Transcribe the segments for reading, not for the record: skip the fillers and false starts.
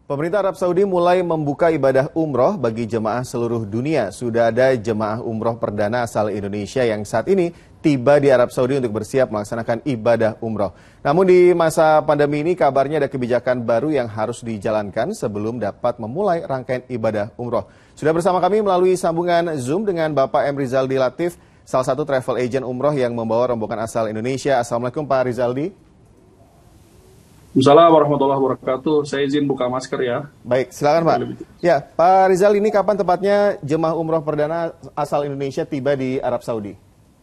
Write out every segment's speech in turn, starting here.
Pemerintah Arab Saudi mulai membuka ibadah umroh bagi jemaah seluruh dunia. Sudah ada jemaah umroh perdana asal Indonesia yang saat ini tiba di Arab Saudi untuk bersiap melaksanakan ibadah umroh. Namun di masa pandemi ini kabarnya ada kebijakan baru yang harus dijalankan sebelum dapat memulai rangkaian ibadah umroh. Sudah bersama kami melalui sambungan Zoom dengan Bapak M. Rizaldi Latif, salah satu travel agent umroh yang membawa rombongan asal Indonesia. Assalamualaikum Pak Rizaldi. Assalamualaikum warahmatullahi wabarakatuh. Saya izin buka masker ya. Baik, silakan Pak. Ya, Pak Rizal, ini kapan tepatnya jemaah umroh perdana asal Indonesia tiba di Arab Saudi?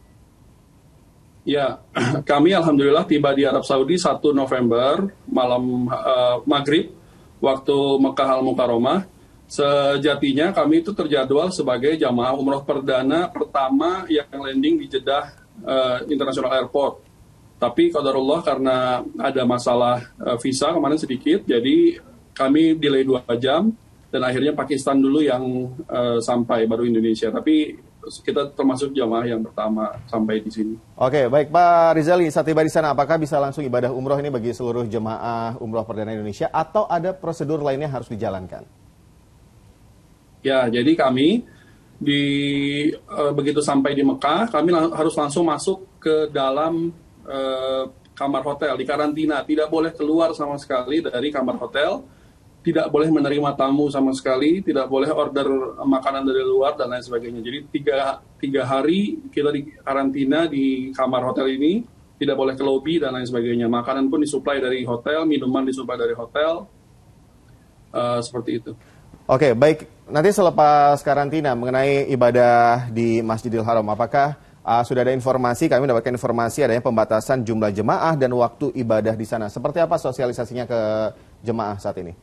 Ya, kami alhamdulillah tiba di Arab Saudi 1 November malam maghrib waktu Mekah Al-Mukarramah. Sejatinya kami itu terjadwal sebagai jamaah umroh perdana pertama yang landing di Jeddah International Airport. Tapi qadarullah karena ada masalah visa kemarin sedikit, jadi kami delay 2 jam dan akhirnya Pakistan dulu yang sampai, baru Indonesia. Tapi kita termasuk jamaah yang pertama sampai di sini. Oke, baik Pak Rizali, saat tiba di sana apakah bisa langsung ibadah umroh ini bagi seluruh jemaah umroh perdana Indonesia atau ada prosedur lainnya harus dijalankan? Ya, jadi kami begitu sampai di Mekah, kami harus langsung masuk ke dalam kamar hotel, di karantina, tidak boleh keluar sama sekali dari kamar hotel, tidak boleh menerima tamu sama sekali, tidak boleh order makanan dari luar dan lain sebagainya. Jadi tiga hari kita di karantina di kamar hotel ini, tidak boleh ke lobi dan lain sebagainya. Makanan pun disuplai dari hotel, minuman disuplai dari hotel, seperti itu. Oke, baik. Nanti selepas karantina mengenai ibadah di Masjidil Haram, apakah sudah ada informasi, kami mendapatkan informasi adanya pembatasan jumlah jemaah dan waktu ibadah di sana. Seperti apa sosialisasinya ke jemaah saat ini?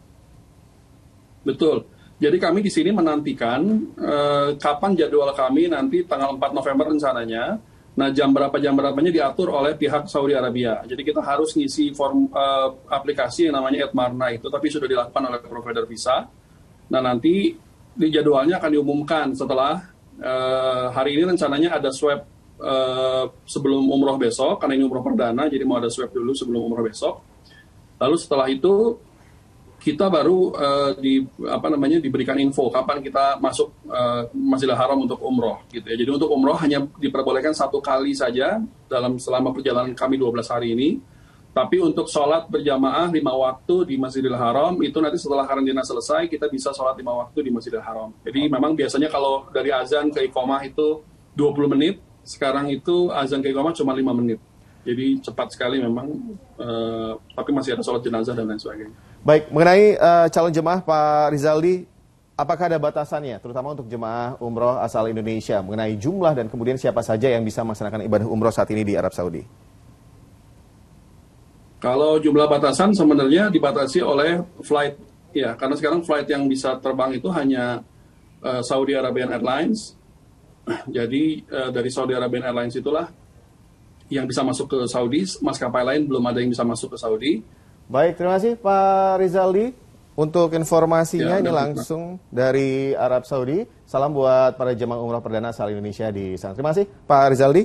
Betul. Jadi kami di sini menantikan kapan jadwal kami nanti tanggal 4 November rencananya. Nah, jam berapanya diatur oleh pihak Saudi Arabia. Jadi kita harus ngisi form aplikasi yang namanya Etmarna itu, tapi sudah dilakukan oleh provider visa. Nah, nanti di jadwalnya akan diumumkan setelah hari ini rencananya ada swab sebelum umroh besok, karena ini umroh perdana, jadi mau ada swab dulu sebelum umroh besok. Lalu setelah itu kita baru diberikan info kapan kita masuk Masjidil Haram untuk umroh, gitu ya. Jadi untuk umroh hanya diperbolehkan 1 kali saja selama perjalanan kami 12 hari ini. Tapi untuk sholat berjamaah 5 waktu di Masjidil Haram, itu nanti setelah karantina selesai, kita bisa sholat 5 waktu di Masjidil Haram. Jadi memang biasanya kalau dari azan ke iqomah itu 20 menit, sekarang itu azan ke iqomah cuma 5 menit. Jadi cepat sekali memang, tapi masih ada sholat jenazah dan lain sebagainya. Baik, mengenai calon jemaah Pak Rizaldi, apakah ada batasannya, terutama untuk jemaah umroh asal Indonesia, mengenai jumlah dan kemudian siapa saja yang bisa melaksanakan ibadah umroh saat ini di Arab Saudi? Kalau jumlah batasan sebenarnya dibatasi oleh flight, ya, karena sekarang flight yang bisa terbang itu hanya Saudi Arabian Airlines. Jadi dari Saudi Arabian Airlines itulah yang bisa masuk ke Saudi, maskapai lain belum ada yang bisa masuk ke Saudi. Baik, terima kasih Pak Rizaldi untuk informasinya, ini langsung dari Arab Saudi. Salam buat para jemaah umroh perdana asal Indonesia di sana. Terima kasih Pak Rizaldi.